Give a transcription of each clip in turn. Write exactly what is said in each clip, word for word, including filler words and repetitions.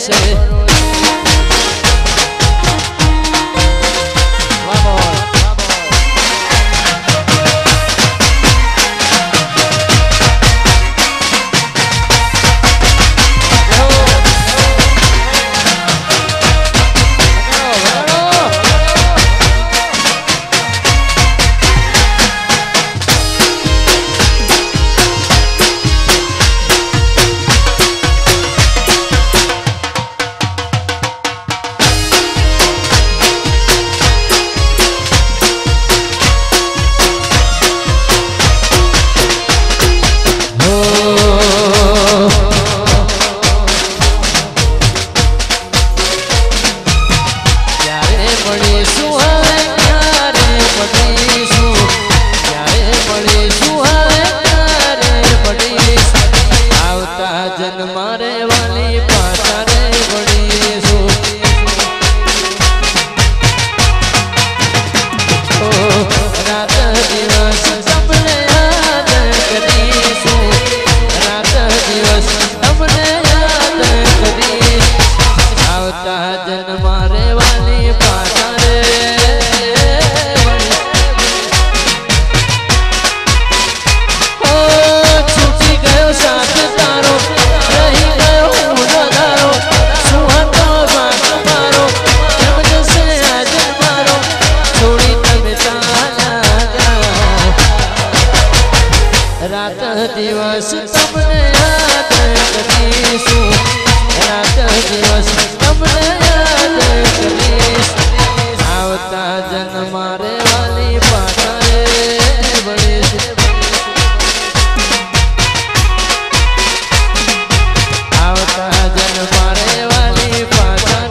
દિવસ તમને યાદ કરીશું, રાત દિવસ તમને યાદ કરીશ, આવતા જન્મા રે વાલી પાછળ વળીશ, આવતા જન્મા રે વાલી પાછળ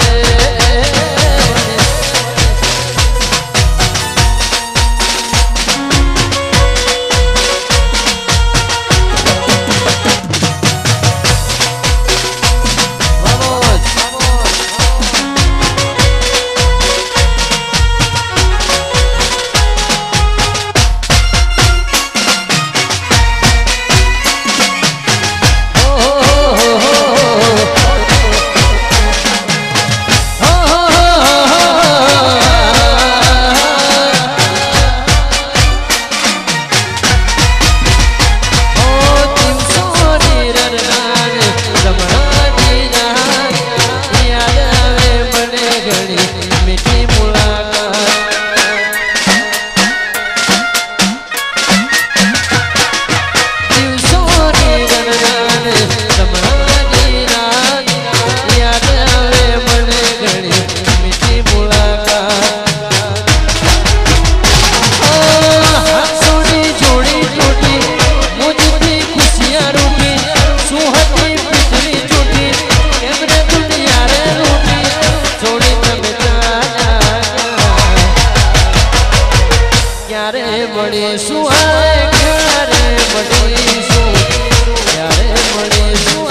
મળીશું, ક્યારે મળીશું, ક્યારે મળીશું,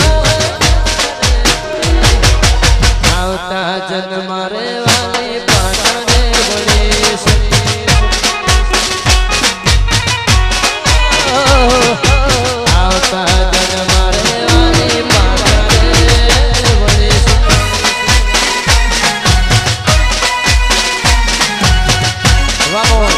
આવતા જન્મા રે વાલી પાછળ વળીશું, આવતા જન્મા રે વાલી પાછળ વળીશું. વાહ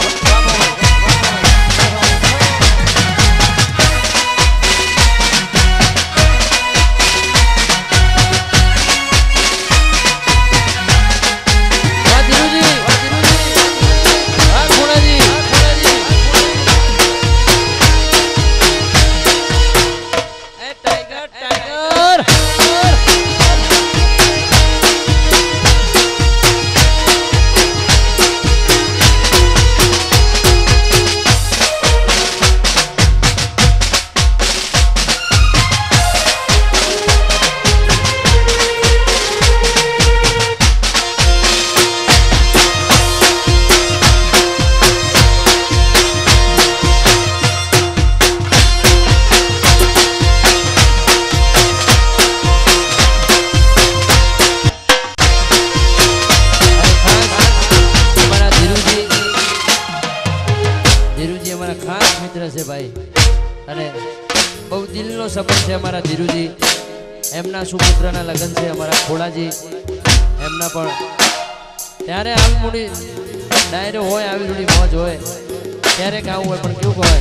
છે ભાઈ, અને બહુ દિલનો સંબંધ છે અમારા ધીરુજી. એમના સુપુત્રના લગ્ન છે અમારા ખોડાજી એમના પણ ત્યારે આવી મોટી ડાયરો હોય આવી થોડી મોજ હોય ત્યારે ગાવું હોય પણ કેવું હોય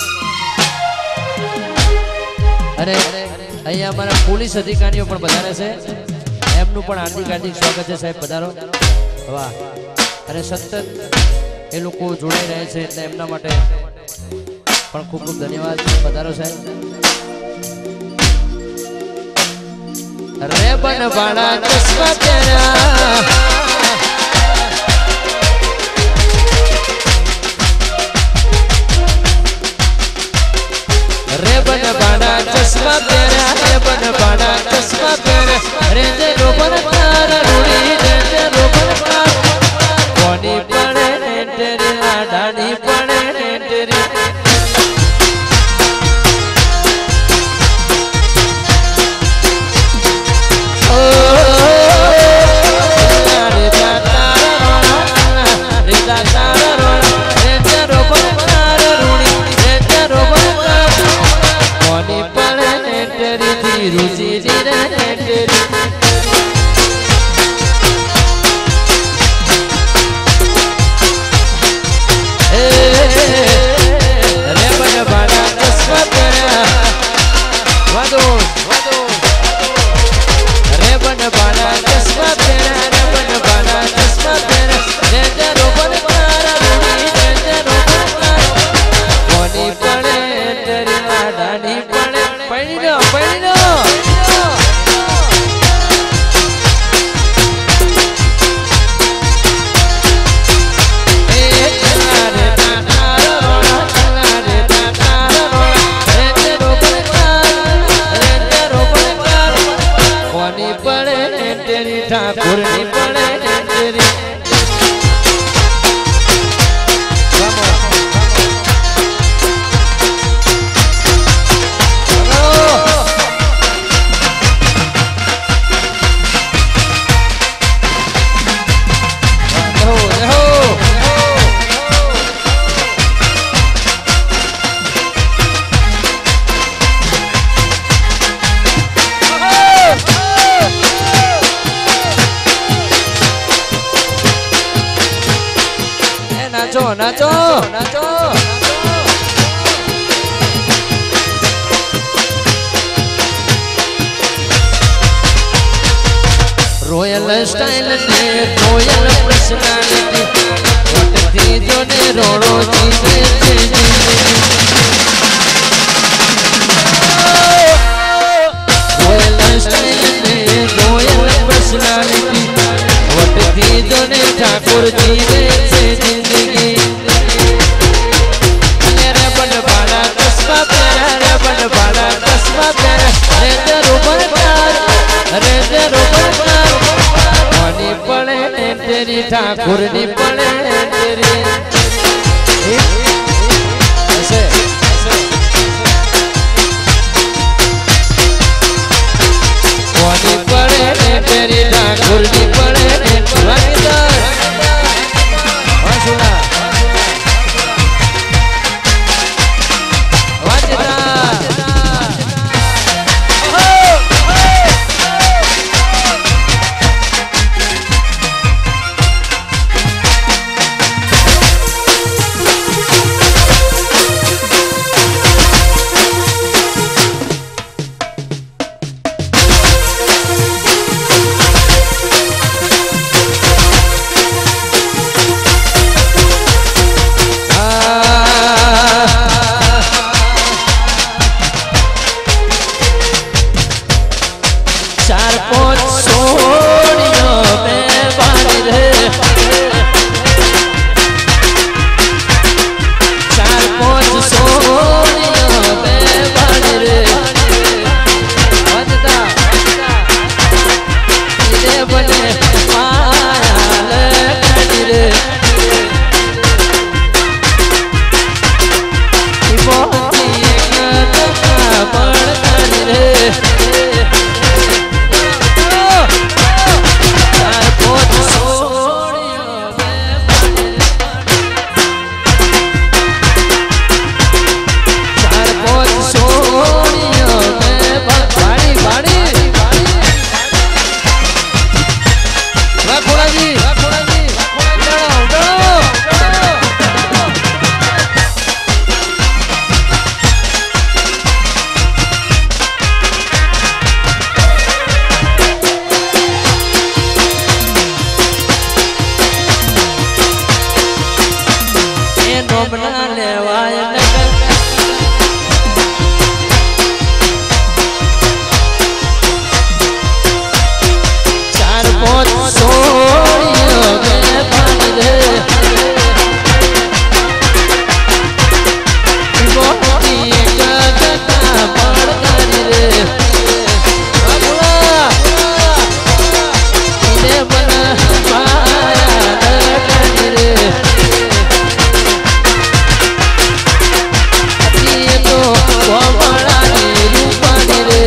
અરે અહીંયા અમારા પોલીસ અધિકારીઓ પણ પધારે છે એમનું પણ હાર્દિક હાર્દિક સ્વાગત છે સાહેબ પધારો વાહ અને સતત એ લોકો જોડાઈ રહે છે એટલે એમના માટે પણ ખૂબ ખૂબ ધન્યવાદ પધારો સાહેબ રે બન બાળા ચશ્મા પહેર્યા રે બન બાળા ચશ્મા પહેર્યા રે બન બાળા ચશ્મા પહેર્યા રે જે રોબન તાર રૂડી રે જે રોબન તાર કોની પડે ને તેરી આડાની પડે ને તેરી ઠાકોર ની પડે તેરી નાચો નાચો નાચો રોયલ સ્ટાઇલ ને રોયલ પર્સનાલિટી વટથી જોને રોડો જીતે છે રોયલ સ્ટાઇલ ને રોયલ પર્સનાલિટી વટથી જોને ઠાકોર જીતે છે ઠાकुर ની પડે તેરી ऐसे કોની પડે તેરી ઠાकुर ની પડે વાગીદાર વાસુલા पहुंच सोनियो में बन रे मोती गगना बड़ कर रे बाबुआ इने मन माया कर रे ये तो वो बड़ा रूपानी रे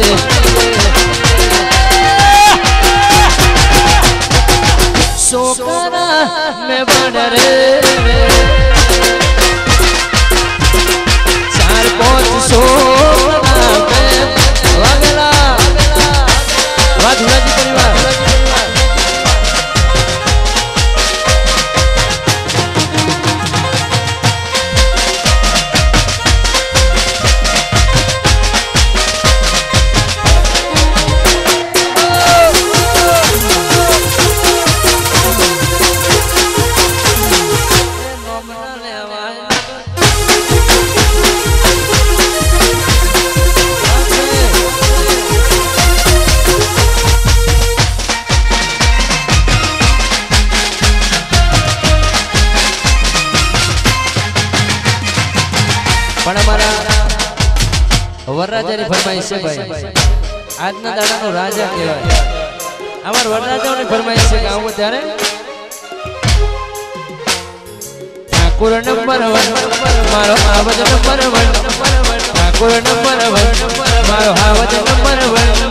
सोकना में बन रे चार पांच सोकना में वगला वाधुरा जी परिवार वरराजानी फरमाइश है भाई आजना दाडानो राजा कहेवाय अमर वरराजाओनी फरमाइश है गाँव में त्यारे ठाकुर नंबर वन मारो आवज number one Thakur number one मारो आवज नंबर वन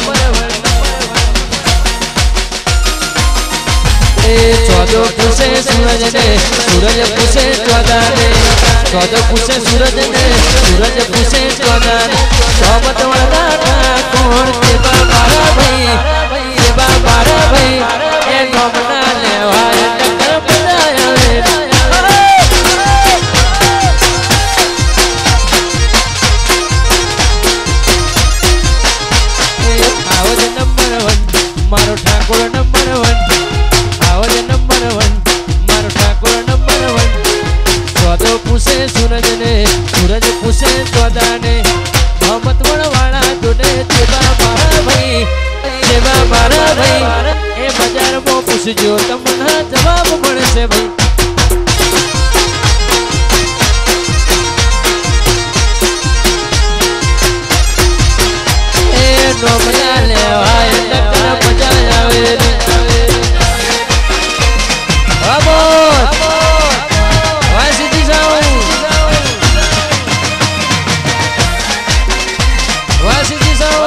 चौदह पूछे सूरज ने सूरज पूछे चौदह ने चौदह पूछे सूरज ने सूरज पूछे चौदह ने सोमत वाला ठाकुर देवा मारा भाई देवा मारा भाई ए नोमना लेवाय टक्कर बजाया रे आवज नंबर वन मारो ठाकुर नंबर वन आवज नंबर वन मारो ठाकुर नंबर वन चौदह पूछे सूरज ने सूरज पूछे चौदह ने मोहम्मद वाला तूने देवा मारा भाई देवा मारा भाई ए बाजार में पूछजो तमना जवाब મળશે भाई ए नोमना लेवाय टक्कर बजाया रे Vamos! Vai se desão! Vai se desão!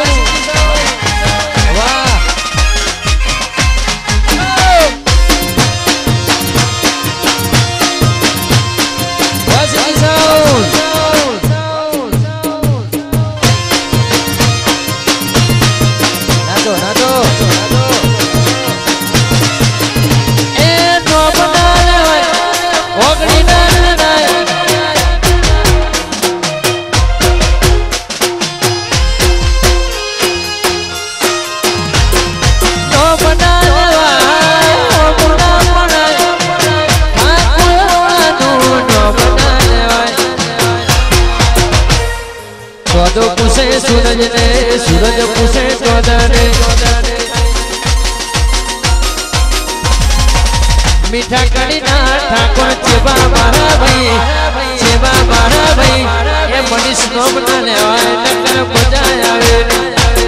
Vai! Vai se desão! Nado, nado! चौदह पूछे सूरज ने सूरज पूछे चौदह ने मीठा कड़ी ना ठाकुर चेबा मारा भाई चेबा मारा भाई ये मनीष नोमना लेवाय टक्कर बजाया रे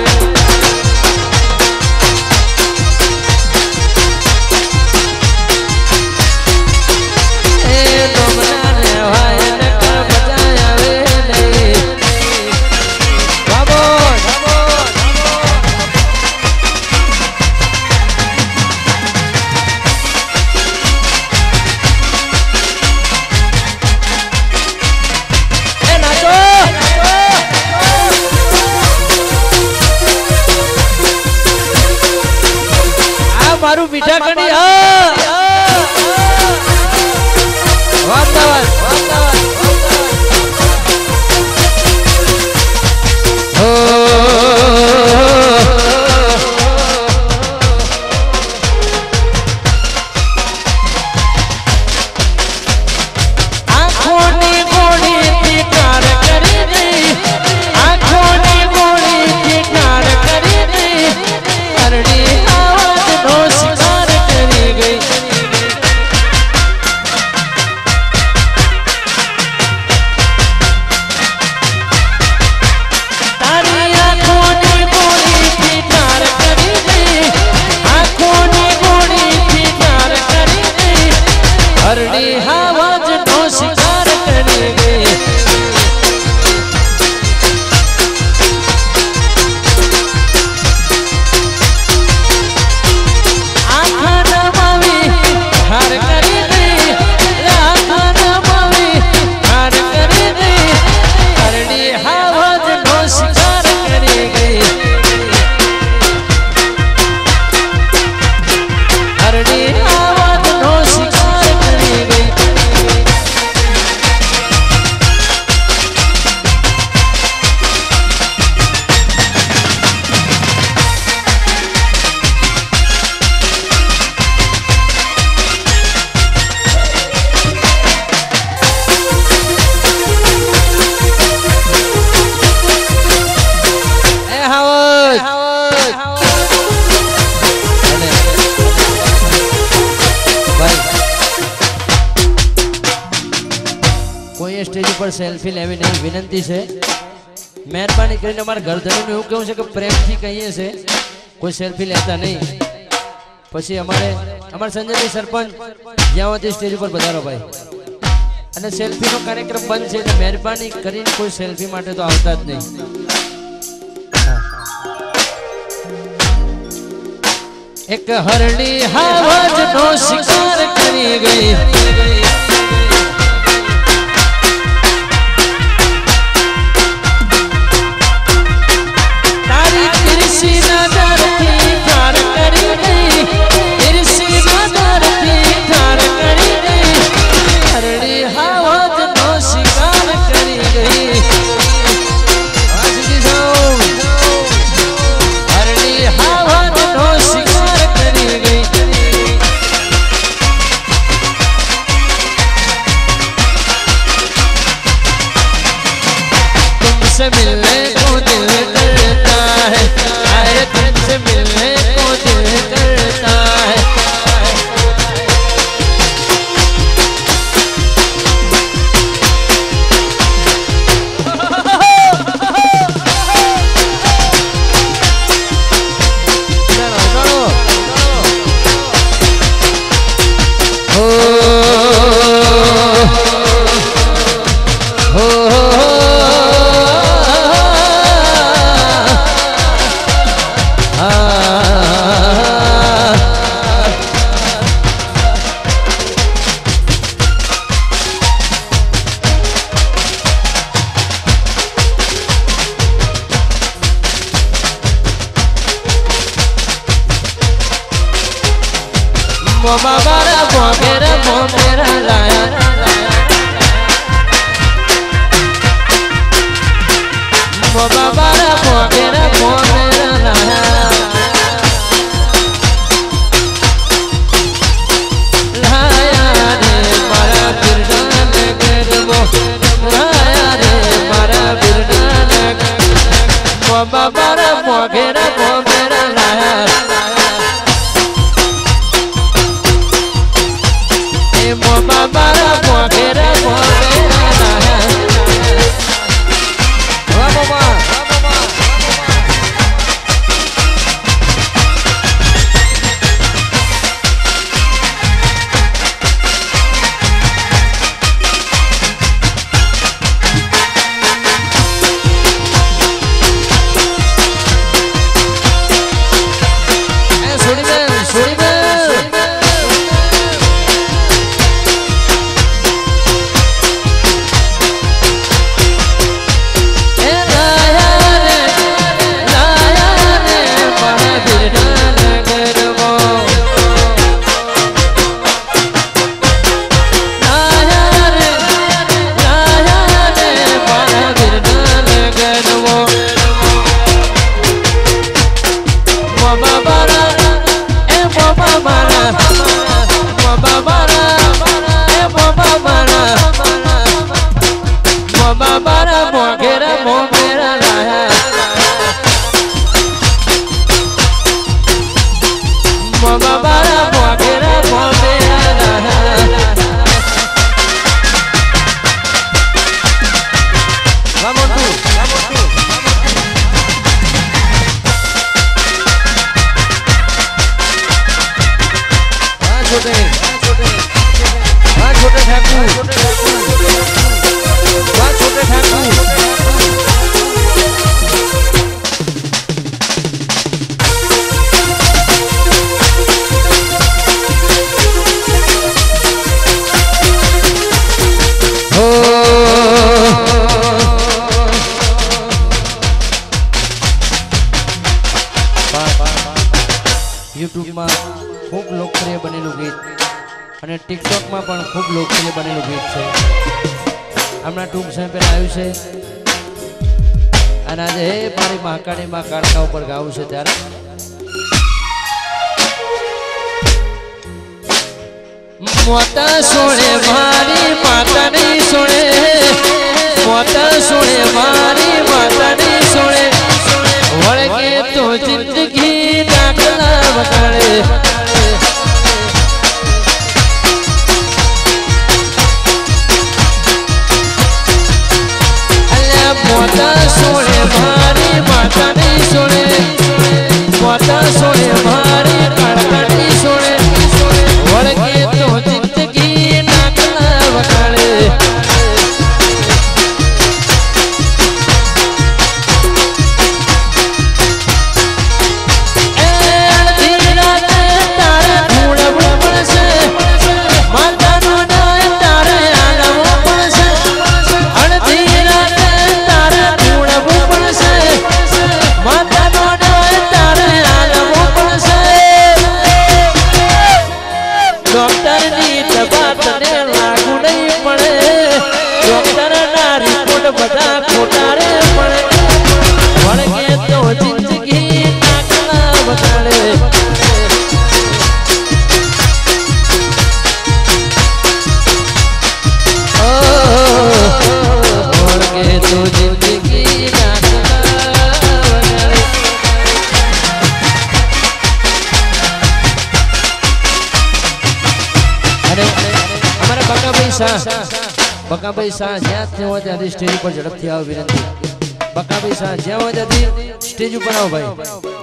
ए नोमना लेवाय टक्कर बजाया रे मारू मीठा कड़ी वातावरण शिकार स्टेज पर सेल्फी लेवी नहीं विनंती है। मेहरबानी करीने अमारा घरधणी एवं कहूं छे के प्रेमथी कहीए छे कोई सेल्फी लेता नहीं। पछी अमारे अमारा संजय सरपंच ज्यां स्टेज पर पधारो भाई अने सेल्फी नो कार्यक्रम बंद छे એટલે મહેરબાની કરીને કોઈ સેલ્ફી માટે તો આવતા જ નહીં। एक हरणी हावज नो शिकार करी गई तारी तिरसी नजर थी ठार करी गई तिरसी नजर थी ठार करी गई हरणी हावज नो शिकार करी गई हरणी हावज नो शिकार करी गई तुमसे मिलने को दिल करता है आए तुमसे मिलने को दिल करता है मोमा बारा मोगेरा मोमेरा लाया मोमा बारा मोगेरा मोमेरा लाया लाया रे मारा बिरना नगर वो लाया रे मारा बिरना नगर मोमा बारा मोगेरा मोमेरा लाया मोमा बारा मोगेरा मोमेरा लाया वाह मोमा ए सोड़ी में सोड़ी में यूट्यूब में खूब लोकप्रिय बनेलू गीत અને टिकटॉक में पण खूब लोकप्रिय बनेलू गीत है हमना टूंक समय पे आयु है અને આજે હે મારી મહાકાળી માં કાળકા ઉપર ગાવું છે ત્યારે મોતા સોણે મારી માતાની સોણે મોતા સોણે મારી માતાની સોણે વળગે તો જિંદગી દાખલા વગાડે सोने मारी कड़कड़ी सोने वड़के तो जिंदगी नाकला वगाड़े बता खोटारे पड़े वड़के तो जिंदगी नाकला वगाड़े ओ वड़के तो जिंदगी नाकला वगाड़े अरे हमारा बका भाई सा बका भाई शाह ज्યાં હોય ત્યાંથી સ્ટેજ ઉપર ઝડપથી આવો વિનંતી બકા ભાઈ શાહ જ્યાં હોય ત્યાંથી સ્ટેજ ઉપર આવો ભાઈ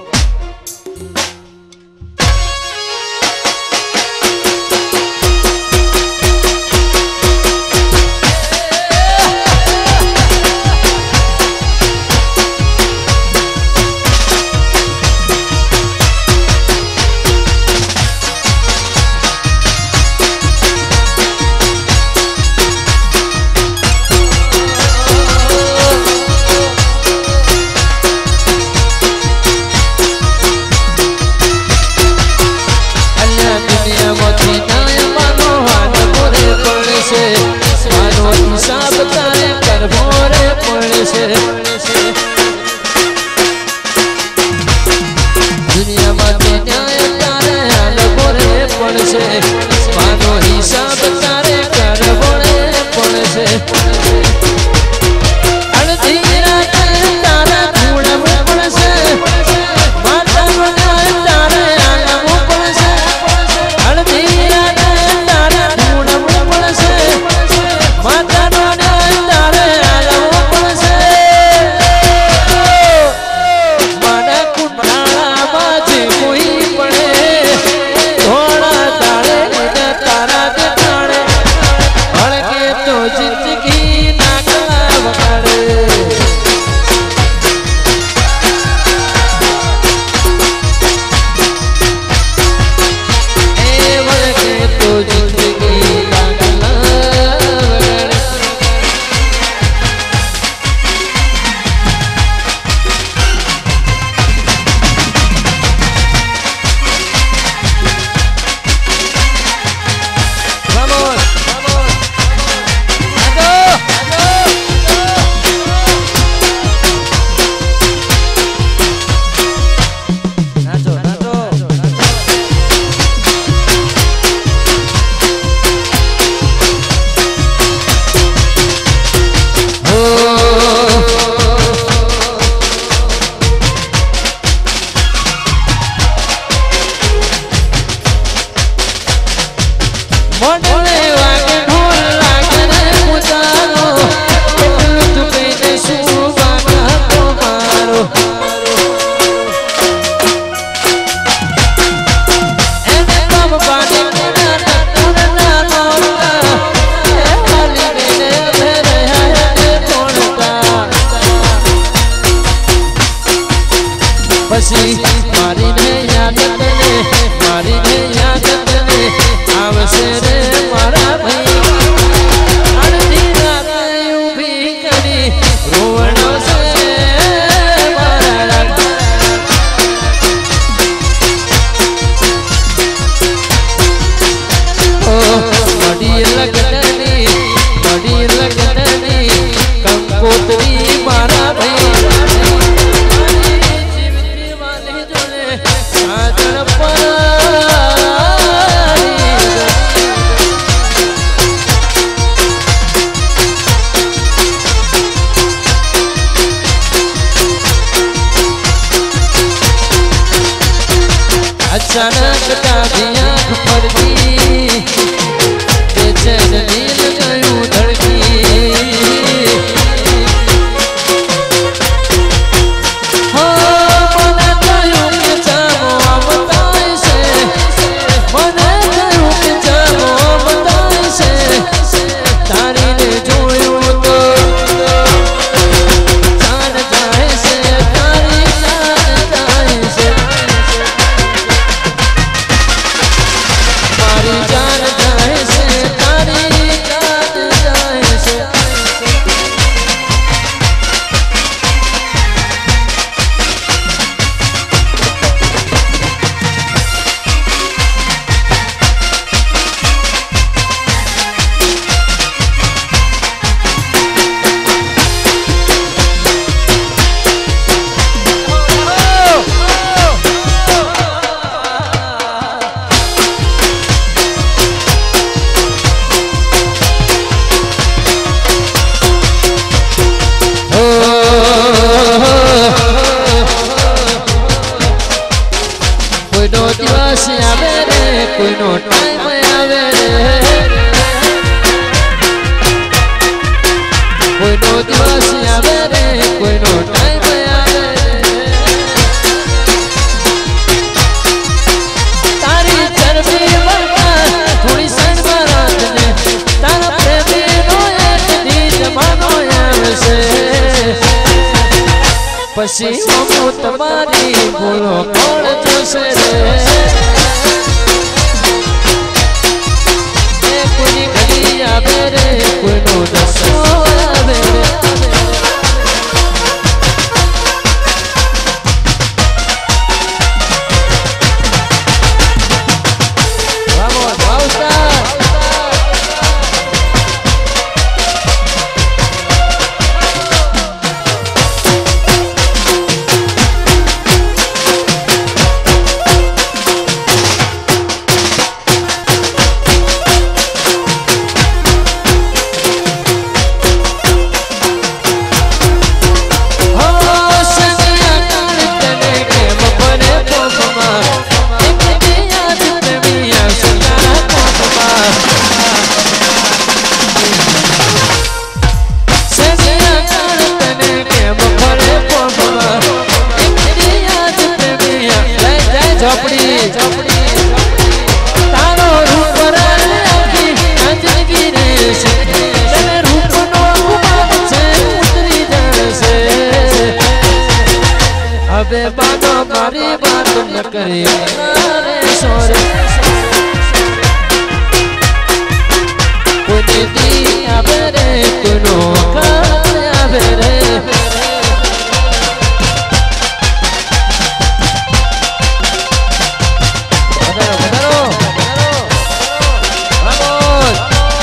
दुनिया में न्याय तारे हाल बोरे पड़े से मानो हिसाब तारे कर बोरे पड़े से अड़धीरा तारा ढूंढ पड़े से माता न्याय तारे हाल पड़े से अड़धीरा तारा ढूंढ पड़े से माता न्याय तारे हाल पड़े से माना कुंडाला बाजी कोई पड़े थोड़ा तारे तारा के तारे भड़के तो जिंदगी नाकला वगाड़े ए भड़के तो जिंदगी नाकला वगाड़े Vamos, vamos, ¡Nato! ¡Nato! ¡Nato! मोडले वागे ढोल लागने मुतारो એટલું તું કઈને શું વાગા તો મારો એને કમ પાડે ના ના ના નોરતા એ હાલી બેને ભરે હાય તોડતા પછી મારીને યાદ તને મારીને યાદ તને આવશે રે મારા ભાઈ कोई नो टाइम आवे रे कोई नो दिवस आवे रे कोई नो टाइम आवे रे तारी चरबी बरका थोड़ी सन बारात ने तारा प्रेमी नो एक दी जमानो आवसे पसी हमो तुम्हारी बोलो कौन जोसे रे ए कोई घड़ी आवे रे कोई नो दसो आवे रे vamos vamos अबे बानो मारी बात न करे नारे सोरे कोई दी आवे रे कोई नो काले आवे रे बदरो बदरो vamos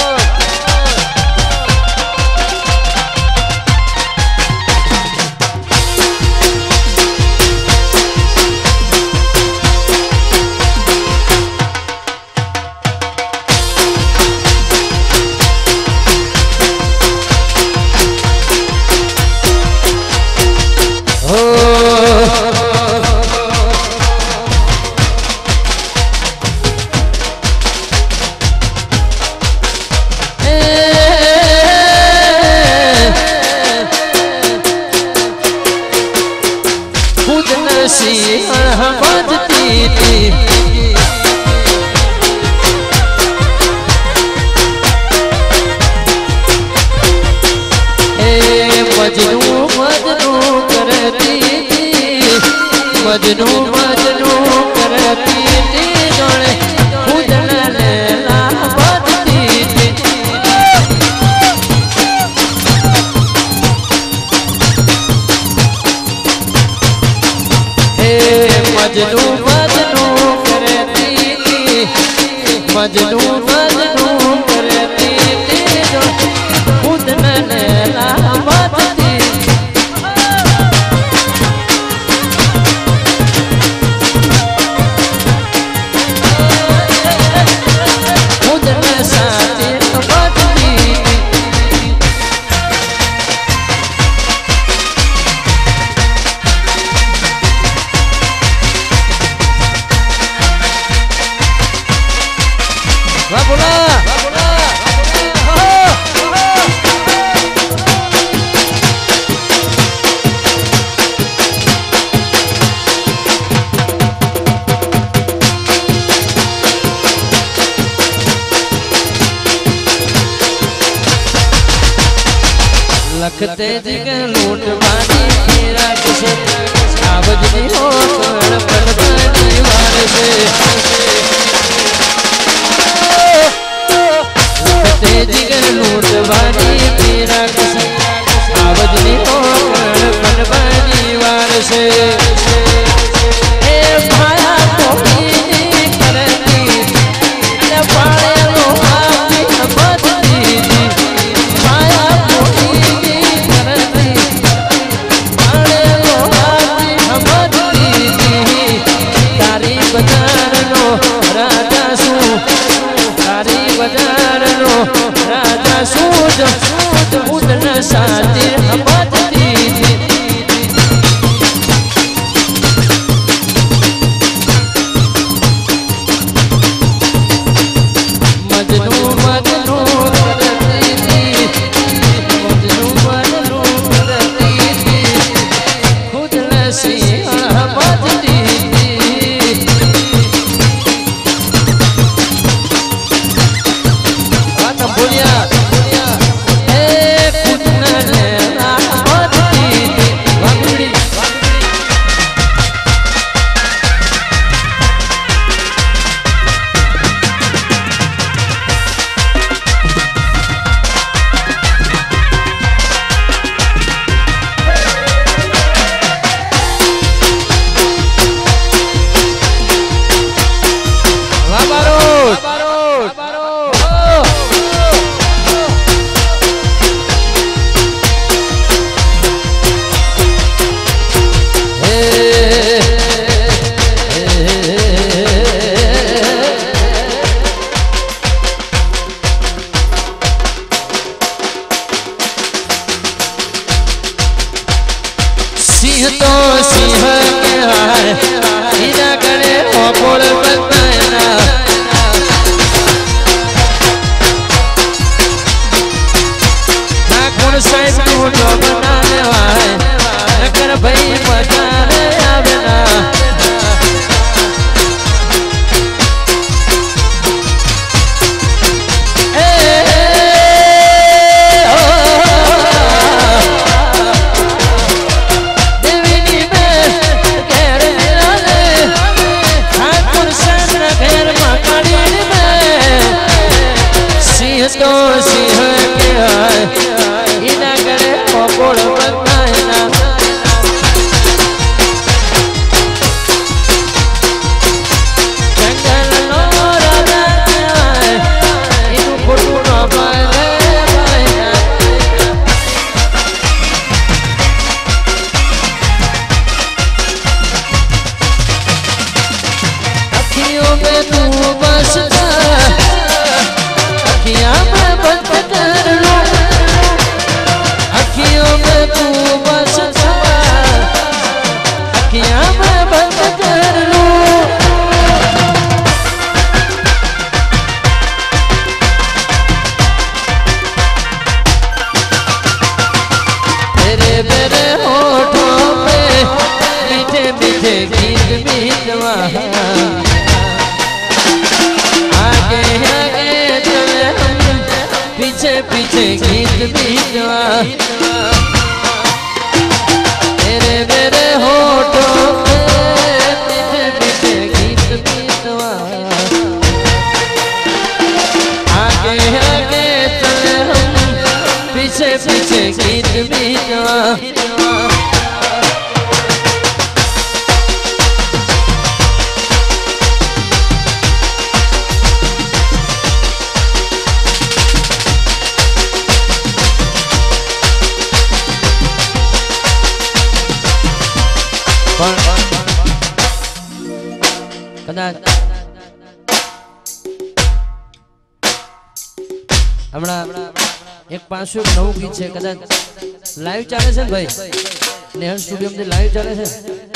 मजनू मजनू करती थी जोड़े खुदन लैला बदती थी हे मजनू मजनू करती थी मजनू मजनू करती थी जोड़े खुदन लैला बदती लखते जिगर लूट बानी मेरा किसे आवाज नहीं हो कण पड़वानी वार से लखते जिगर लूट बानी मेरा किसे आवाज नहीं हो कण पड़वानी वार से ए भाया कोई करती न पाड़े लो आपकी बदली भाया बजार लो राजा सू तारी बजार लो राजा सूज उदन साथी बदती सिंह कहेवाय इना गणे ओकोल बतायना नाखून साइड नु जो बनाने वाय नकर भाई मजाने आवेना तो सिंह कहेवाय इना गणे ओकोल बतायना जंगल नो राजा कहेवाय इनु खोटू न पाले भाईना अखियों में तू बसता अखियां में बंद कर लो अखियों में तू बसता अखियां में बंद कर लो तेरे मेरे होठों पे मीठे मीठे गीत मीतवा आगे आगे चले हम पीछे पीछे गीत बीतवा तेरे मेरे होठों पे मीठे मीठे गीत बीतवा आगे आगे चले हम पीछे पीछे गीत बीतवा हमारा एक पांचसौ नव गीत है कदाच लाइव चाले से भाई नेहल स्टूडियो में लाइव चाले से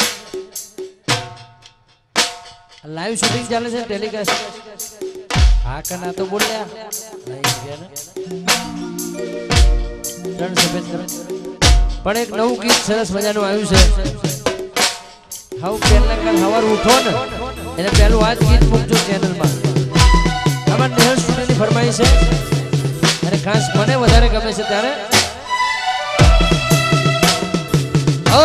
लाइव शूटिंग चाले से टेलीकास्ट हाँ करना तो बोल लिया रण सफेद कर पर एक नव गीत सरस मजाનું આવ્યું છે હાઉ પહેલા કાલ સવાર ઉઠો ને એને પહેલું આ ગીત મૂકજો ચેનલમાં અમાર નેહલ સ્ટુડિયોની ફરમાઈશ છે અને ખાસ મને વધારે ગમે છે ત્યારે ઓ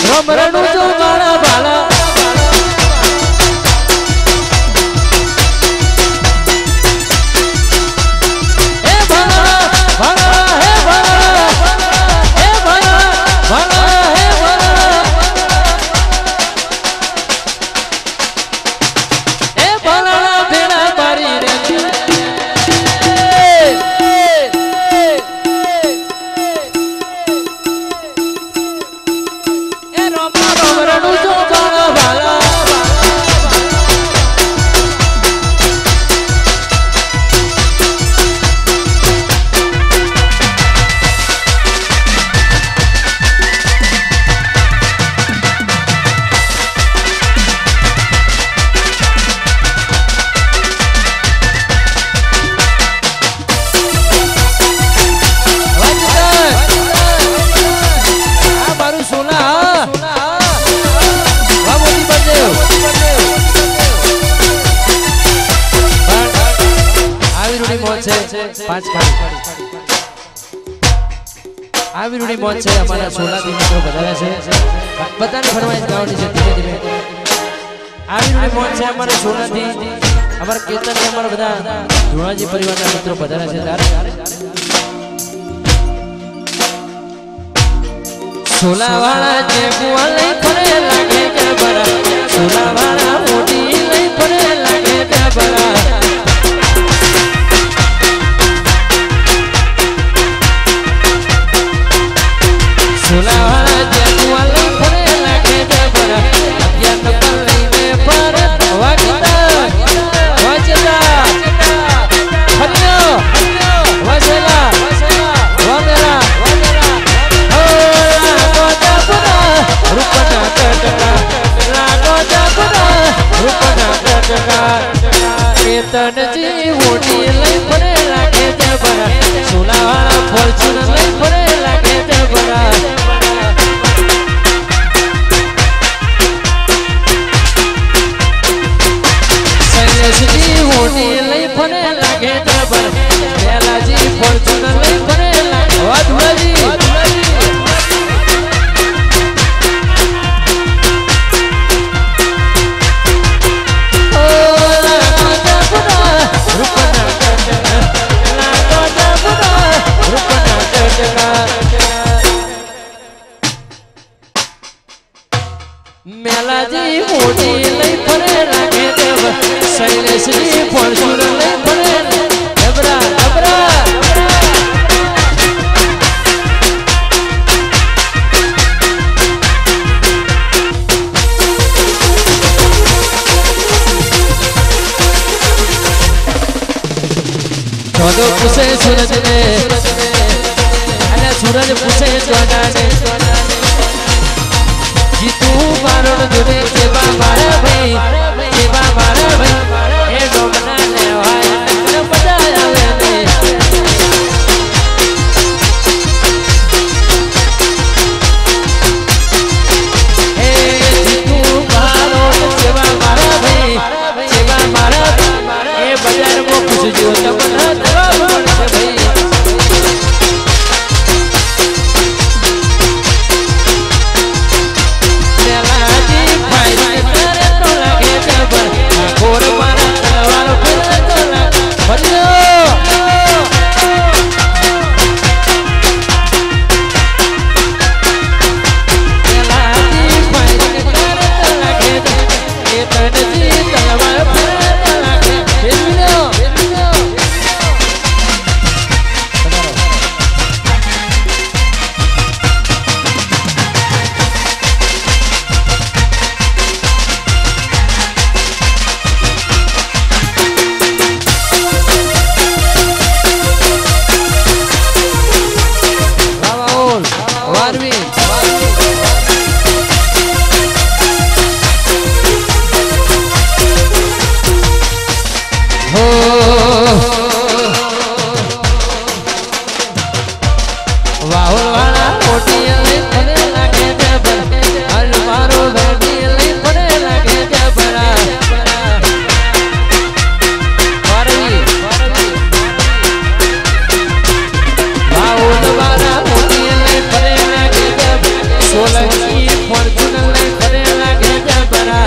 રમરણું જો મારા ભાલા હે ભાલા ભાલા હે ભાલા હે ભાલા ભાલા હે ભાલા હે ભાલા ભેળા મારી રે पांच આવી રૂડી મોજ છે અમારા સોલાથી મિત્રો બધાને છે બધાને ફરમાઈશ ગાવાની છે ધીમે ધીમે આવી રૂડી મોજ છે અમારા સોલાથી અમારા કેતન ને અમારા બધા ધુણાજી પરિવારના મિત્રો બધાને છે તારે સોલાવાળા જે બુઆ લઈ ફરે લાગે કે બરા સોલાવાળા મોટી લઈ ફરે લાગે કે બરા સોલાવાળા જેવા લઈ ફરે લાગે જબરા અગિયાર નંબર લઈને ફરે વાગતા વાજતા હરિયો વાજલા વાગરા લાગો જબરા રૂપના કટકા લાગો જબરા રૂપના કટકા કેતનજી મોટી લઈ ફરે લાગે જબરા સોલાવાળા ફોર્ચ્યુનર લઈ ફરે લાગે જબરા મોટી લઈ ફરે લાગે જબર પેલાજી ફોર્ચ્યુનર લઈ ફરે લાગે વાધુલાજી ઓ લાગો જબરા રૂપના કટકા લાગો જબરા રૂપના કટકા મેલાજી મોટી લઈ ફરે લાગે જબર શૈલેષજી ફોર્ચ્યુનર લઈ ફરે જબરા જબરા જોડો પૂછે સૂરજને અને સૂરજ પૂછે જોડાને જીતુ મારો જોડે કેવા મારા ભાઈ કેવા મારા ભાઈ એ ડોમના લેવાય નકર મજા આવે ને એ જીતુ મારો કેવા મારા ભાઈ કેવા મારા એ બજારમાં પૂછજો તમને જવાબ મળશે ભાઈ મેલાજી ભાઈ કરે તો લાગે ફોર્ચ્યુનર લઈ ઘરે લાગે જબરા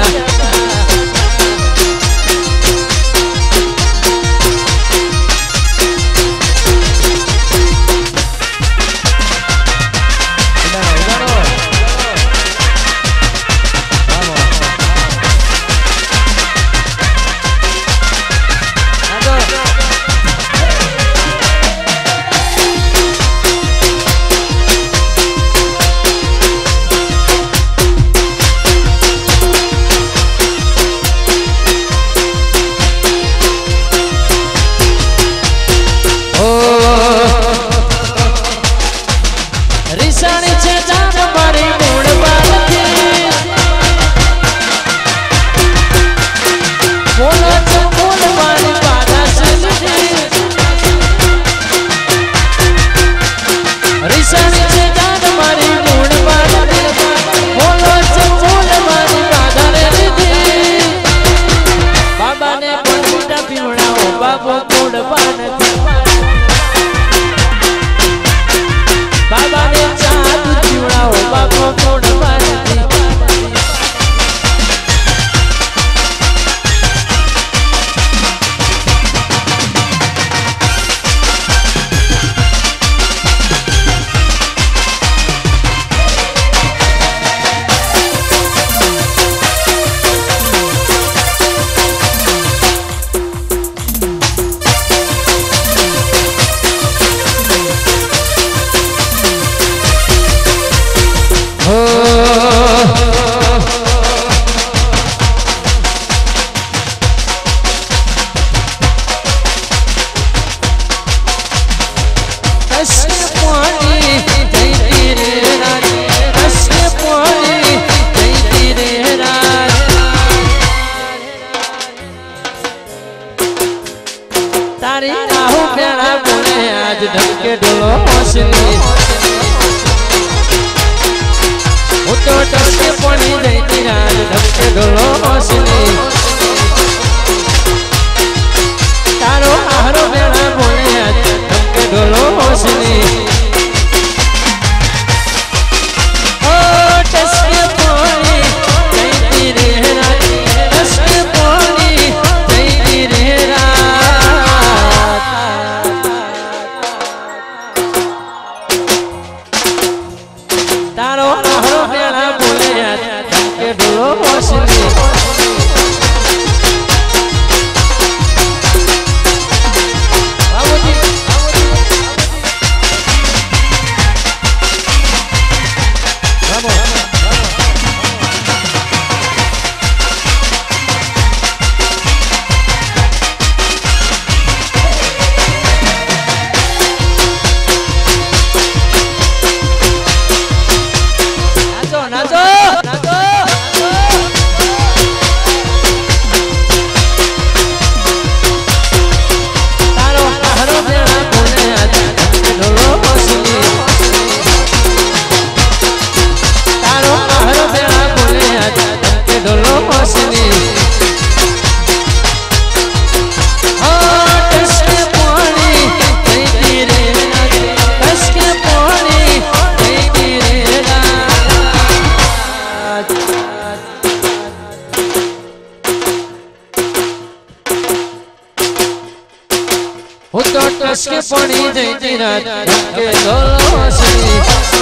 के पड़ी जैती रात के दोलोसनी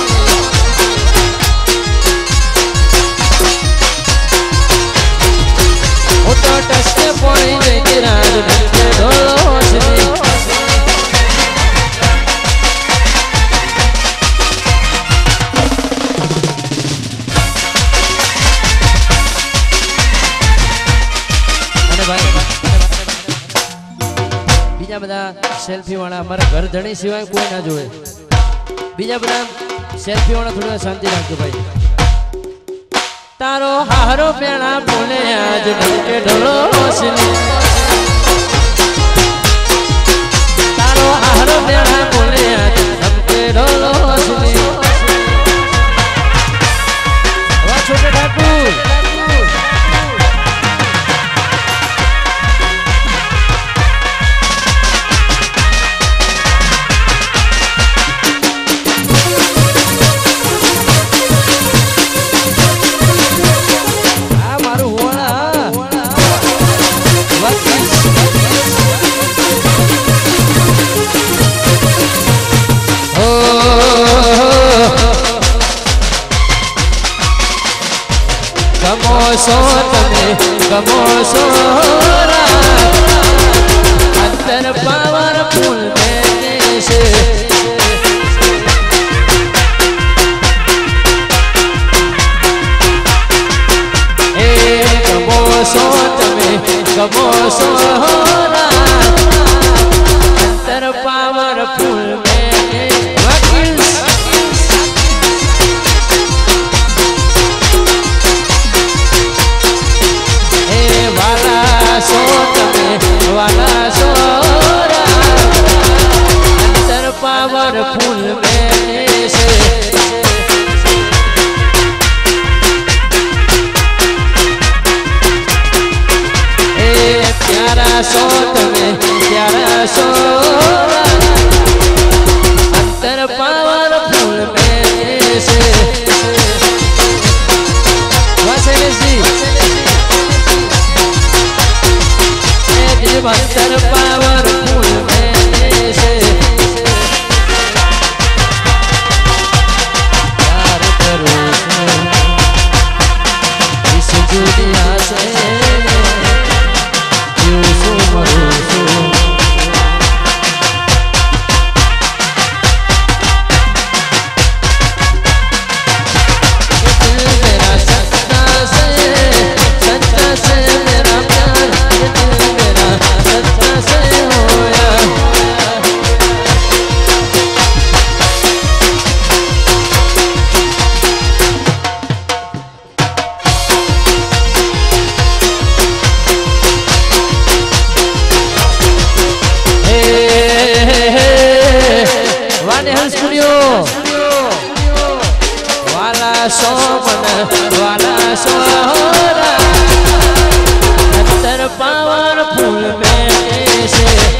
उठो टस के पड़ी जैती रात के दोलोसनी सेल्फी वाला हमारा घर धनी सिवाय कोई ना जोड़े बीजा बड़ा सेल्फी वाला थोड़ा शांति रखो भाई तारो हारो पेड़ा बोले आज ढलके ढोलो हौसले तारो हारो पेड़ा बोले आज ढलके ढोलो हौसले वाह छोटे ठाकुर गमो सो तमे गमो सो अंतर पावर फूल में से ए गमो सो तमे गमो सो अंतर पावर फूल में सो तमे वाला सोरा अंतर पावर फूल में से ए प्यारा सो तमे प्यारा सोरा अंतर पावर फूल में से अंतर पावर फूल में से प्यार करो इस दुनिया से यूं सो मरो सो दिल मेरा सच्चा से सच्चा से मेरा प्यार दिल मेरा सच्चा से होया वाला सो